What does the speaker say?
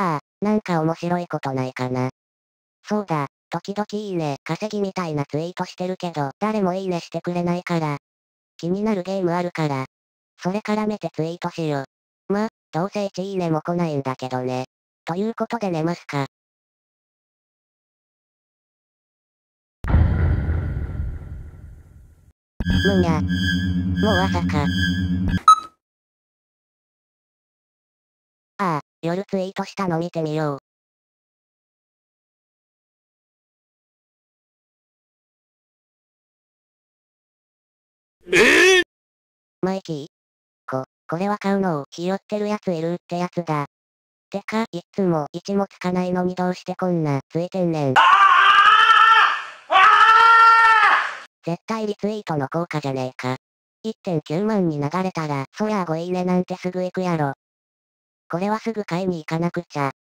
ああ、なんか面白いことないかな。そうだ、時々いいね、稼ぎみたいなツイートしてるけど、誰もいいねしてくれないから。気になるゲームあるから。それ絡めてツイートしよう。ま、どうせ1いいねも来ないんだけどね。ということで寝ますか。むにゃ。もう朝か。ああ、夜ツイートしたの見てみよう。マイキーこれは買うのをひよってるやついるってやつだ。てか、いっつも位置もつかないのにどうしてこんなついてんねん。絶対リツイートの効果じゃねえか。1.9 万に流れたら、そりゃあ5いいねなんてすぐ行くやろ。これはすぐ買いに行かなくちゃ。